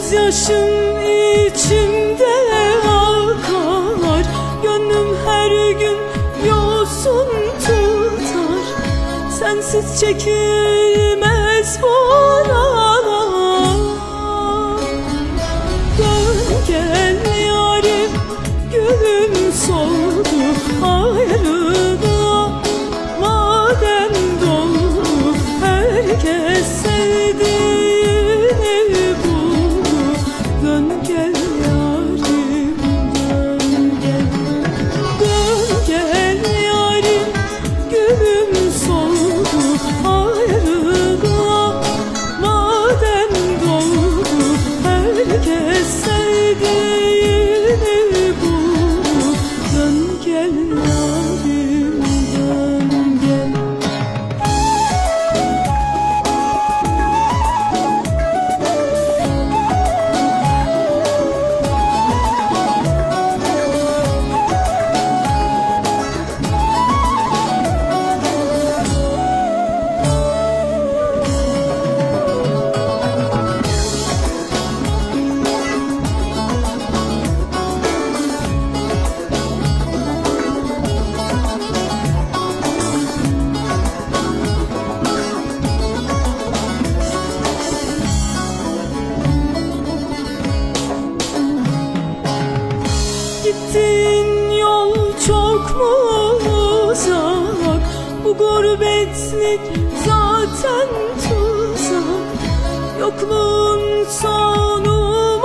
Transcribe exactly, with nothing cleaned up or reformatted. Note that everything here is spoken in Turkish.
Gözyaşım içimde akar, gönlüm her gün yosun tutar. Sensiz çekilmez buralar. Dön gel yarim, gülüm soldu ayrılığa. Madem dolu herkes sevdiğini buldu. Dön gel yarim, dön gel. Dön gel yarim, gülüm soldu ayrılığa. Madem dolu herkes sevdiğini buldu. Dön gel yarim, dön gel. Gittiğin yol çok mu uzak? Bu gurbetlik zaten tuzak. Yokluğun sonu